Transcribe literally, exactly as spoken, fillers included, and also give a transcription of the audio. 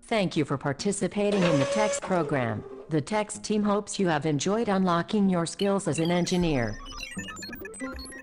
Thank you for participating in the text program. The text team hopes you have enjoyed unlocking your skills as an engineer.